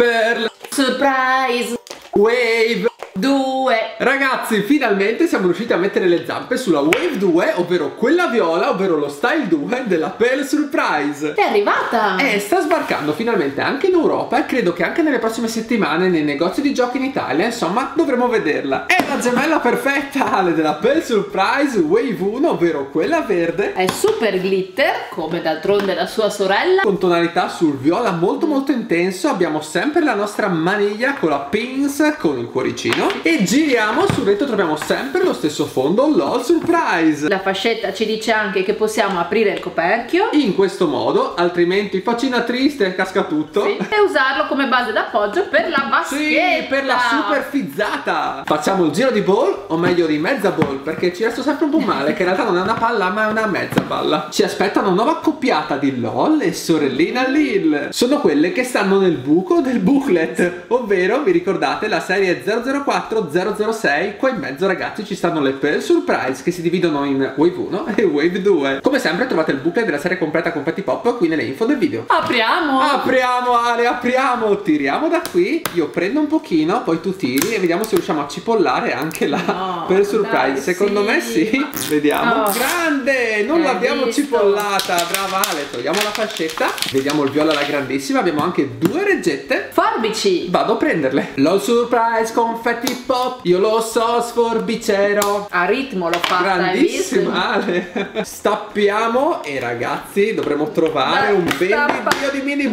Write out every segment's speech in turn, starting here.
Pearl Surprise Wave 2. Ragazzi, finalmente siamo riusciti a mettere le zampe sulla Wave 2, ovvero quella viola, ovvero lo Style 2 della Pearl Surprise. È arrivata! Sta sbarcando finalmente anche in Europa e credo che anche nelle prossime settimane nei negozi di giochi in Italia, insomma, dovremo vederla. È la gemella perfetta della Pearl Surprise Wave 1, ovvero quella verde. È super glitter, come d'altronde la sua sorella. Con tonalità sul viola molto intenso. Abbiamo sempre la nostra maniglia con la pins, con il cuoricino. E giriamo sul retro, troviamo sempre lo stesso fondo LOL Surprise. La fascetta ci dice anche che possiamo aprire il coperchio in questo modo, altrimenti faccina triste e casca tutto. sì. E usarlo come base d'appoggio per la vaschetta. Sì, per la super fizzata. Facciamo il giro di ball, o meglio di mezza ball, perché ci resto sempre un po' male, che in realtà non è una palla ma è una mezza palla. Ci aspetta una nuova accoppiata di LOL e sorellina Lil. Sono quelle che stanno nel buco del booklet, ovvero, vi ricordate, la serie 004-006. Qua in mezzo, ragazzi, ci stanno le Pearl Surprise che si dividono in Wave 1 e Wave 2. Come sempre trovate il booklet della serie completa con Petty Pop qui nelle info del video. Apriamo! Apriamo, Ale, apriamo! Tiriamo da qui, io prendo un pochino, poi tu tiri e vediamo se riusciamo a cipollare anche la Pearl Surprise. Dai, Secondo me sì. Vediamo. Grande! Non l'abbiamo cipollata, brava Ale. Togliamo la fascetta. Vediamo il viola alla grandissima. Abbiamo anche due reggette. Forbici! Vado a prenderle. LOL Surprise confetti pop. Io lo so, sforbicero. A ritmo l'ho fatta. Grandissima Ale. Stappiamo e ragazzi dovremo trovare un bel video di mini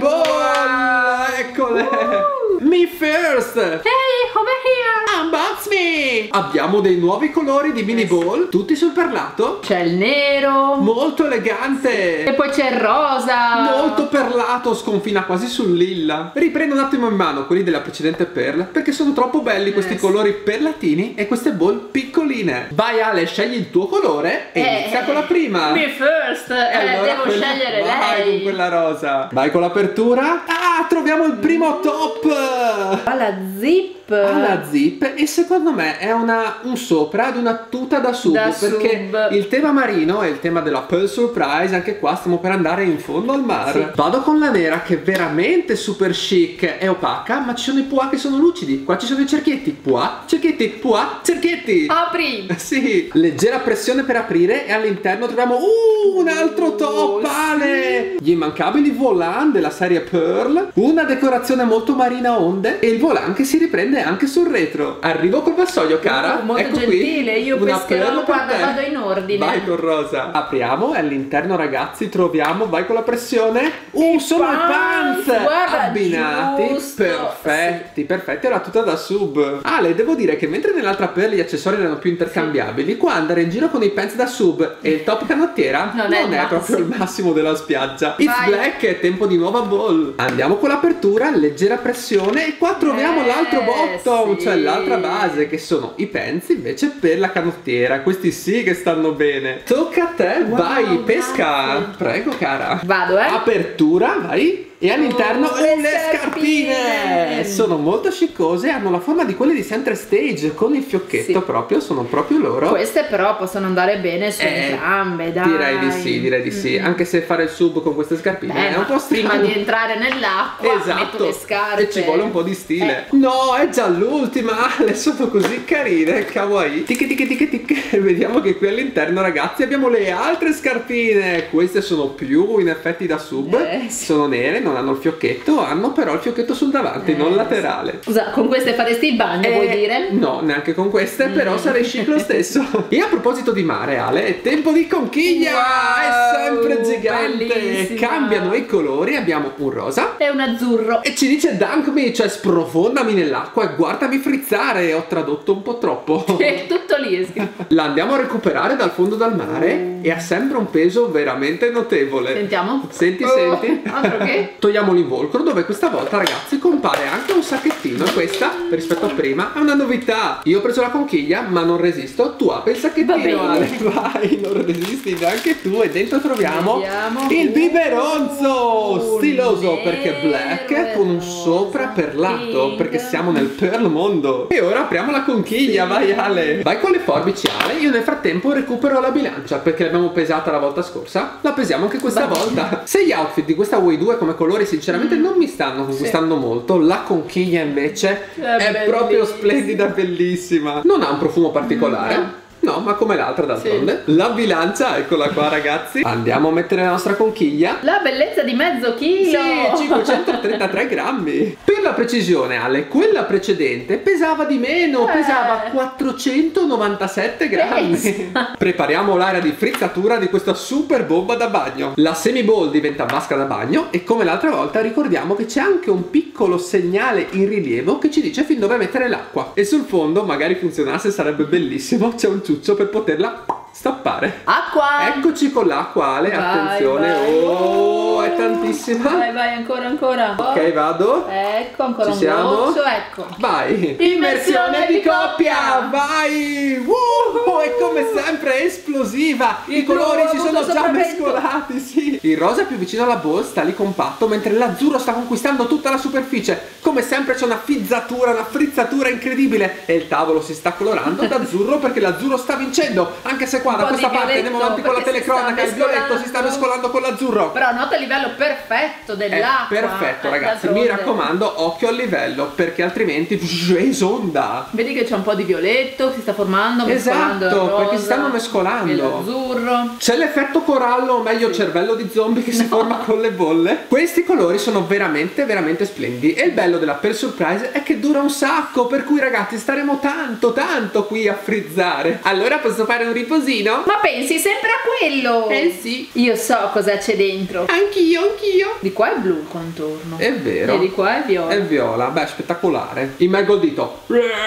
ball. Eccole. Me first. Hey, over here. Unbox me. Abbiamo dei nuovi colori di mini ball, tutti sul perlato. C'è il nero. Molto elegante. E poi c'è il rosa. Molto perlato, sconfina quasi sul lilla. Riprendo un attimo in mano quelli della precedente Pearl, perché sono troppo belli questi colori perlatini e queste ball piccoline. Vai Ale, scegli il tuo colore e inizia con la prima. Me first. Allora, devo scegliere vai lei. con quella rosa. Vai con l'apertura. Ah, troviamo il primo top. Alla zip. Alla zip, e secondo me è un sopra ad una tuta da sub, perché il tema marino è il tema della Pearl Surprise. Anche qua stiamo per andare in fondo al mare. Sì. Vado con la nera, che è veramente super chic e opaca, ma ci sono i pois che sono lucidi. Qua ci sono i cerchietti, pois, cerchietti, pois, cerchietti. Apri. Sì, leggera pressione per aprire e all'interno troviamo un altro top, Ale. Gli immancabili volant della serie Pearl, una decorazione molto marina onde e il volant che si riprende anche sul retro. Arrivo col vassoio, cara. Molto ecco gentile, qui, io pescherò, guarda, te. vado in ordine. Vai con rosa. Apriamo e all'interno, ragazzi, troviamo, vai con la pressione. Sono i pants, guarda, abbinati, giusto. perfetti, perfetti. Era tutta da sub. Ale, devo dire che mentre nell'altra Pearl gli accessori erano più intercambiabili, qua andare in giro con i pants da sub e il top canottiera non è proprio il massimo della spiaggia. It's black, è tempo di nuova ball. Andiamo con l'apertura, leggera pressione e qua troviamo l'altro bottom, cioè l'altra base, che sono i pants invece per la canottiera. Questi sì che stanno bene. Tocca a te, vai, pesca. Grazie. Prego, cara. Vado, Apertura, vai. E all'interno le scarpine. Sono molto sciccose, hanno la forma di quelle di Center Stage con il fiocchetto proprio, sono proprio loro. Queste però possono andare bene su entrambe, dai. Direi di sì, anche se fare il sub con queste scarpine è un po' strano. Prima di entrare nell'acqua metto le scarpe. E ci vuole un po' di stile. No, è già l'ultima, le sono così carine, kawaii. Tic. Vediamo che qui all'interno, ragazzi, abbiamo le altre scarpine. Queste sono più in effetti da sub, sono nere, non hanno il fiocchetto, hanno però il fiocchetto sul davanti, non laterale. Scusa, con queste faresti il bagno, vuoi dire? No, neanche con queste, però sarei chic lo stesso. E a proposito di mare, Ale, è tempo di conchiglia. È sempre gigante. Bellissima. Cambiano i colori, abbiamo un rosa e un azzurro. E ci dice dunk me, cioè sprofondami nell'acqua e guardami frizzare. Ho tradotto un po' troppo. È tutto lì, è scritto. La andiamo a recuperare dal fondo del mare e ha sempre un peso veramente notevole. Sentiamo. Senti. Altro che? Togliamo l'involucro, dove questa volta, ragazzi, compare anche un sacchettino. E questa, rispetto a prima, è una novità. Io ho preso la conchiglia, ma non resisto. Tu apri il sacchettino, Ale. Vai, non resisti neanche tu. E dentro troviamo il biberonzo stiloso, perché black, con un sopra perlato, perché siamo nel Pearl mondo. E ora apriamo la conchiglia. Vai, Ale. Vai con le forbici, Ale. Io nel frattempo recupero la bilancia, perché l'abbiamo pesata la volta scorsa. La pesiamo anche questa volta. Se gli outfit di questa Way 2 come colore colori sinceramente non mi stanno conquistando molto. La conchiglia invece è proprio splendida, bellissima. Non ha un profumo particolare. No, ma come l'altra d'altronde. La bilancia, eccola qua ragazzi. Andiamo a mettere la nostra conchiglia. La bellezza di mezzo chilo. Sì, 533 grammi. Per la precisione, Ale, quella precedente pesava di meno, pesava 497 grammi. Prepariamo l'area di frizzatura di questa super bomba da bagno. La semi bowl diventa vasca da bagno e come l'altra volta ricordiamo che c'è anche un piccolo segnale in rilievo che ci dice fin dove mettere l'acqua. E sul fondo, magari funzionasse, sarebbe bellissimo, c'è un ciuccio per poterla stappare. Acqua! Eccoci con l'acqua, Ale, attenzione. Oh, è tantissima. Vai, ancora. Ok, vado. Ecco, ancora Ci siamo? goccio, ecco. Vai. Immersione di coppia. Vai. E come sempre è esplosiva. I colori si sono già mescolati, sì. Il rosa più vicino alla bowl sta lì compatto, mentre l'azzurro sta conquistando tutta la superficie. Come sempre c'è una frizzatura, una frizzatura incredibile. E il tavolo si sta colorando d'azzurro perché l'azzurro sta vincendo. Anche se qua da questa parte andiamo avanti con la telecronaca, il violetto si sta mescolando con l'azzurro. Però nota il livello perfetto dell'acqua. Perfetto ragazzi, mi raccomando, occhio al livello perché altrimenti esonda. Vedi che c'è un po' di violetto, si sta formando, mescolando il rosa, perché si stanno mescolando. L'azzurro. C'è l'effetto corallo, o meglio cervello di zombie che si forma con le bolle. Questi colori sono veramente splendidi e il bello della Pearl Surprise è che dura un sacco, per cui ragazzi staremo tanto qui a frizzare. Allora posso fare un riposino? Ma pensi sempre a quello? Sì. Io so cosa c'è dentro. Anch'io. Di qua è blu il contorno. È vero. E di qua è viola. È viola, beh, spettacolare. Immergo il dito.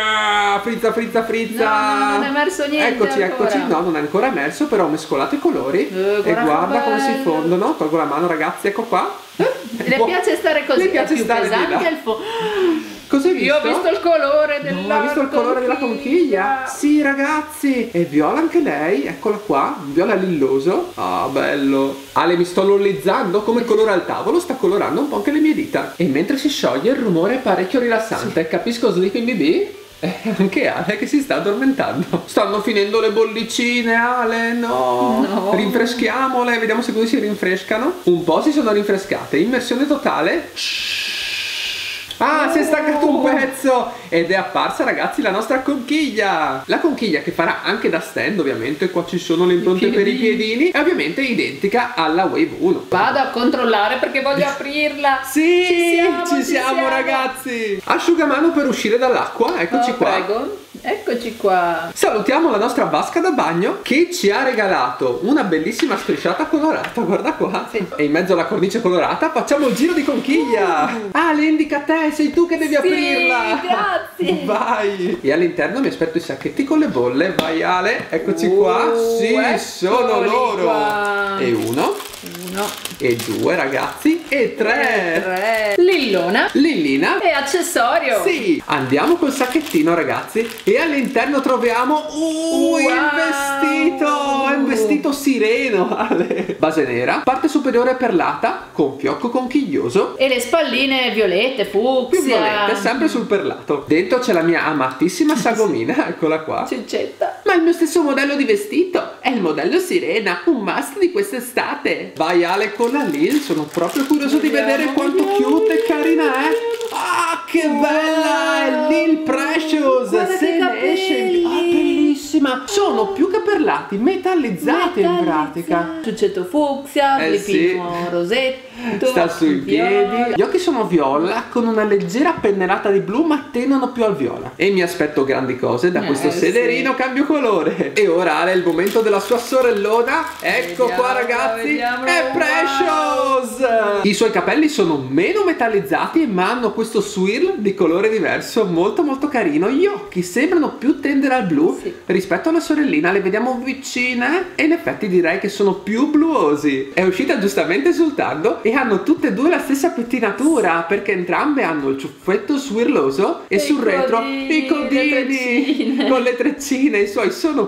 Frizza. No, non è emerso niente. Eccoci. No, non è ancora emerso, però ho mescolato i colori. E guarda come si fondono. Tolgo la mano, ragazzi, ecco qua. Le piace stare così. Le piace stare pesante al Cosa hai visto? Io ho visto il colore della hai visto il colore della conchiglia? Sì ragazzi. E viola anche lei, eccola qua. Viola lilloso. Ah, bello. Ale, mi sto lollizzando. Come colora il tavolo sta colorando un po' anche le mie dita. E mentre si scioglie il rumore è parecchio rilassante. Capisco Sleeping Baby? Anche Ale che si sta addormentando. Stanno finendo le bollicine, Ale, no. Rinfreschiamole, vediamo se così si rinfrescano. Un po' si sono rinfrescate. Immersione totale. Ah, si è staccato un pezzo ed è apparsa ragazzi la nostra conchiglia. La conchiglia che farà anche da stand ovviamente. Qua ci sono le impronte per i piedini. E ovviamente identica alla Wave 1. Vado a controllare perché voglio aprirla. Sì, ci siamo ragazzi. Asciugamano per uscire dall'acqua. Eccoci qua. Prego. Eccoci qua. Salutiamo la nostra vasca da bagno che ci ha regalato una bellissima strisciata colorata. Guarda qua. E in mezzo alla cornice colorata facciamo il giro di conchiglia. Ah, le indica a te, sei tu che devi aprirla. Grazie. Vai. E all'interno mi aspetto i sacchetti con le bolle. Vai Ale, eccoci qua. Sì, sono loro qua. E uno e due ragazzi e tre. Lillina e accessorio. Sì. Andiamo col sacchettino ragazzi e all'interno troviamo il vestito sireno, Ale. Base nera, parte superiore perlata con fiocco conchiglioso e le spalline violette, fucsia, sempre sul perlato. Dentro c'è la mia amatissima sagomina. Eccola qua. Ciccetta. Ma il mio stesso modello di vestito è il modello sirena, un must di quest'estate. Vai Ale con la Lil, sono proprio curioso di vedere quanto cute e carina è. Ah, che bella! È Lil Precious. Se ne esce. Ah, bellissima. Sono più che perlati, metallizzati in pratica. Ciuccetto fucsia, flipino rosetto. Sta sui piedi. Gli occhi sono viola con una leggera pennellata di blu, ma tendono più al viola. E mi aspetto grandi cose da questo sederino cambio colore. E ora Ale, il momento della sua sorellona. Ecco qua ragazzi. È Precious. I suoi capelli sono meno metallizzati, ma hanno questo swirl di colore diverso, molto carino. Gli occhi sembrano più tendere al blu rispetto alla sorellina. Le vediamo vicine e in effetti direi che sono più bluosi. È uscita giustamente esultando e hanno tutte e due la stessa pettinatura perché entrambe hanno il ciuffetto swirloso e sul retro i codini con le treccine. I suoi sono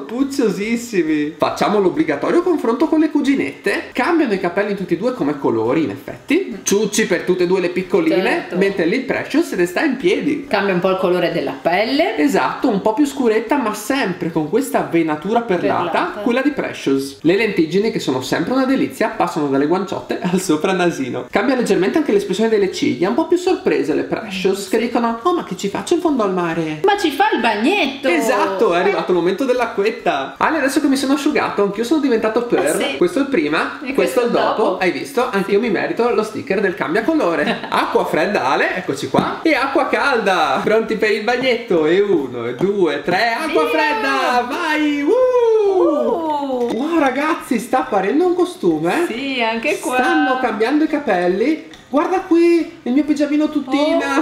pucciosissimi. Facciamo l'obbligatorio confronto con le cuginette. Cambiano i capelli tutti e due come colori in effetti. pupazzetti, ciucci per tutte e due le piccoline, Certo. mentre Lil Precious se ne sta in piedi. Cambia un po' il colore della pelle. Esatto, un po' più scuretta, ma sempre con questa venatura perlata, quella di Precious. Le lentiggini, che sono sempre una delizia, passano dalle guanciotte al sopranasino. Cambia leggermente anche l'espressione delle ciglia, un po' più sorprese le Precious, che dicono: oh, ma che ci faccio in fondo al mare? Ma ci fa il bagnetto! Esatto, è arrivato il momento dell'acquetta. Ale, adesso che mi sono asciugato, anch'io sono diventato per. Sì. Questo è il prima, E questo è il dopo. dopo. Hai visto? Anch'io mi merito lo sticker del cambiacolore. Acqua fredda, Ale, eccoci qua. E acqua calda. Pronti per il bagnetto? E 1, 2, 3, acqua Via! fredda! Vai! Wow, ragazzi, sta apparendo un costume. Sì, anche qua. Stanno cambiando i capelli. Guarda qui, il mio pigiamino tuttina.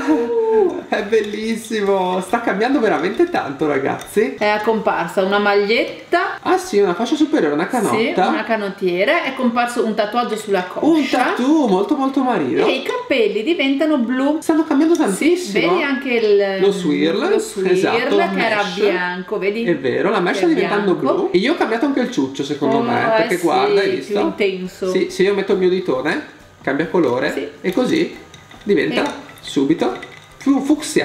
È bellissimo. Sta cambiando veramente tanto, ragazzi. È comparsa una maglietta. Ah sì, una fascia superiore, una canotta. Sì, una canottiera. È comparso un tatuaggio sulla coscia. Un tattoo molto molto marino. E i capelli diventano blu. Stanno cambiando Sì, tantissimo. vedi anche lo swirl. Lo swirl, Esatto, la che era mesh. bianco, vedi? È vero, la mesh Che sta è diventando bianco. blu. E io ho cambiato anche il ciuccio, secondo me. Perché sì, guarda, hai visto? più intenso. Sì, se io metto il mio ditone, cambia colore. Sì. E così diventa subito più fucsia.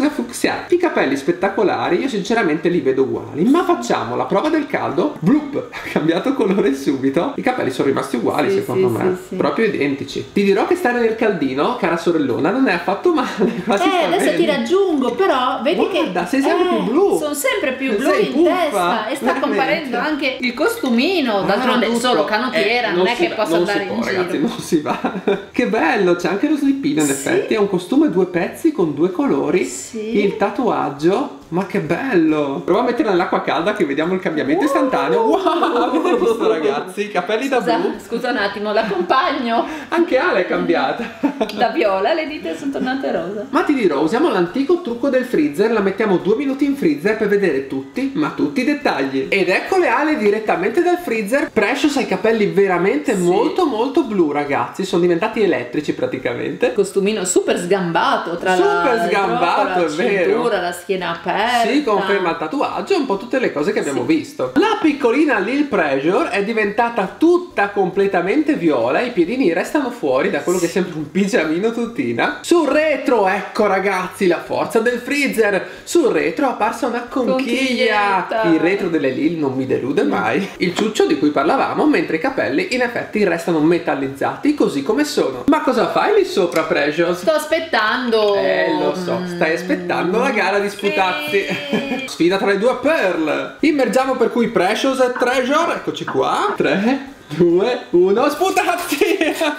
I capelli spettacolari, io sinceramente li vedo uguali. Ma facciamo la prova del caldo. Bloop, ha cambiato colore subito. I capelli sono rimasti uguali, Sì, secondo sì, me. sì. Proprio identici. Ti dirò che stare nel caldino, cara sorellona, non è affatto male. Quasi sta Adesso bene. ti raggiungo, però vedi Guarda, che sei sempre più blu. sono sempre più blu Sei in puffa, testa e sta veramente. comparendo anche il costumino. D'altronde tutto. solo canottiera, non è si che va, posso non andare si può, in ragazzi, giro. non si va. Che bello, c'è anche lo slippino in Sì. effetti, è un costume 2 pezzi con 2 colori. Sì. Il tatuaggio, ma che bello. Prova a metterla nell'acqua calda che vediamo il cambiamento istantaneo. Wow, avete visto, ragazzi? I capelli da blu. Scusa un attimo, l'accompagno. Anche Ale è cambiata. Da viola, le dita sono tornate rosa. Ma ti dirò, usiamo l'antico trucco del freezer, la mettiamo 2 minuti in freezer per vedere tutti, ma tutti i dettagli. Ed eccole Ale direttamente dal freezer. Precious ha i capelli veramente molto molto blu, ragazzi, sono diventati elettrici praticamente. Costumino super sgambato, tra Super l'altro, sgambato, con è la vero. cintura, la schiena aperta. Sì, conferma il tatuaggio e un po' tutte le cose che abbiamo visto. La piccolina Lil Pressure è diventata tutta completamente viola, i piedini restano fuori da quello che sembra un pigiamino tuttina. Sul retro, ecco ragazzi, la forza del freezer. Sul retro è apparsa una conchiglia. Conchiglietta. Il retro delle Lil non mi delude mai. Il ciuccio di cui parlavamo, mentre i capelli in effetti restano metallizzati così come sono. Ma cosa fai lì sopra, Precious? Sto aspettando. Lo so, stai aspettando la gara di sputazzi. Sfida tra le due Pearl. Immergiamo per cui Precious e Treasure. Eccoci qua. 3, 2, 1, sputazzi!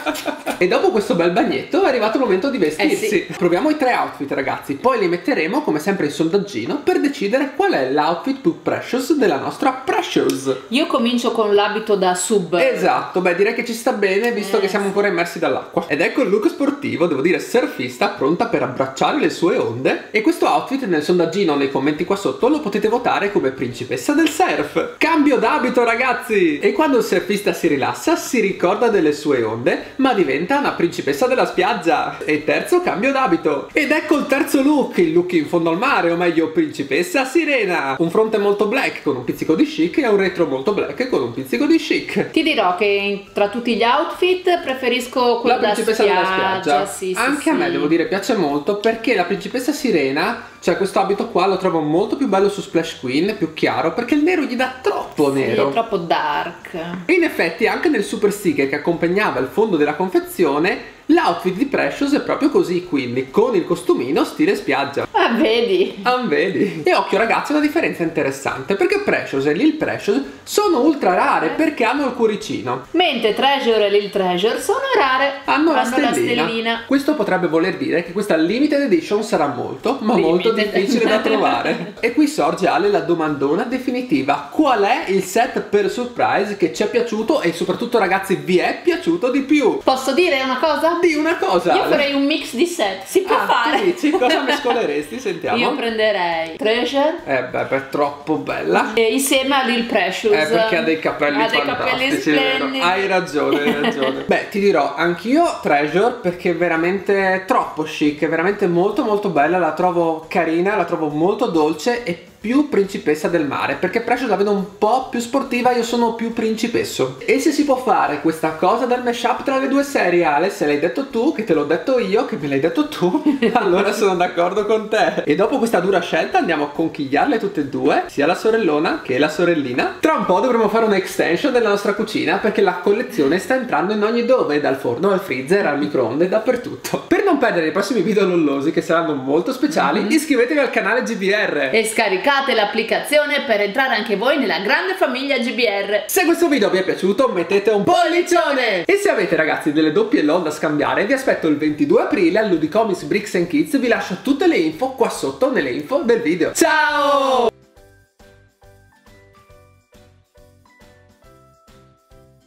E dopo questo bel bagnetto è arrivato il momento di vestirsi. Sì. Proviamo i 3 outfit, ragazzi. Poi li metteremo come sempre in sondaggino per decidere qual è l'outfit più precious della nostra Precious. Io comincio con l'abito da sub. Esatto, beh, direi che ci sta bene visto che siamo ancora immersi dall'acqua. Ed ecco il look sportivo, devo dire surfista, pronta per abbracciare le sue onde. E questo outfit nel sondaggino, nei commenti qua sotto, lo potete votare come principessa del surf. Cambio d'abito, ragazzi! E quando il surfista si rilassa, si ricorda delle sue onde, ma diventa una principessa della spiaggia. E terzo cambio d'abito. Ed ecco il terzo look, il look in fondo al mare, o meglio principessa sirena. Un fronte molto black con un pizzico di chic e un retro molto black con un pizzico di chic. Ti dirò che tra tutti gli outfit preferisco quello La principessa della spiaggia. Sì, anche a me, devo dire, piace molto perché la principessa sirena, cioè questo abito qua lo trovo molto più bello su Splash Queen, più chiaro, perché il nero gli dà troppo nero. È troppo dark. E in effetti anche nel super sticker che accompagnava il fondo della confezione, l'outfit di Precious è proprio così, quindi con il costumino stile spiaggia. Ah, vedi? Vedi? E occhio ragazzi, una differenza interessante, perché Precious e Lil Precious sono ultra rare perché hanno il cuoricino. Mentre Treasure e Lil Treasure sono rare. Hanno la la stellina. stellina. Questo potrebbe voler dire che questa limited edition sarà molto, ma molto Limited. difficile da trovare. E qui sorge Ale la domandona definitiva: qual è il set per surprise che ci è piaciuto e soprattutto ragazzi vi è piaciuto di più? Posso dire una cosa? Di una cosa. Io Ale. farei un mix di set. Si può fare? Tu dici, cosa mescoleresti? Sentiamo. Io prenderei Treasure Beh, è troppo bella. insieme a Lil Precious. Perché ha dei capelli Ha dei fantastici, capelli è vero. splendidi. Hai ragione. Beh, ti dirò, anch'io Treasure perché è veramente troppo chic, è veramente molto molto bella, la trovo carina, la trovo molto dolce e più principessa del mare, perché Precious la vedo un po' più sportiva, io sono più principesso. E se si può fare questa cosa del mashup tra le due serie, Ale, se l'hai detto tu, che te l'ho detto io, che me l'hai detto tu, allora sono d'accordo con te. E dopo questa dura scelta andiamo a conchigliarle tutte e due, sia la sorellona che la sorellina. Tra un po' dovremo fare un'extension della nostra cucina, perché la collezione sta entrando in ogni dove, dal forno al freezer al microonde, dappertutto. Per non perdere i prossimi video lollosi, che saranno molto speciali, iscrivetevi al canale GBR e scaricate l'applicazione per entrare anche voi nella grande famiglia GBR. Se questo video vi è piaciuto mettete un pollicione, e se avete ragazzi delle doppie LOL da scambiare vi aspetto il 22 aprile al Ludicomics Bricks and Kids. Vi lascio tutte le info qua sotto nelle info del video. Ciao!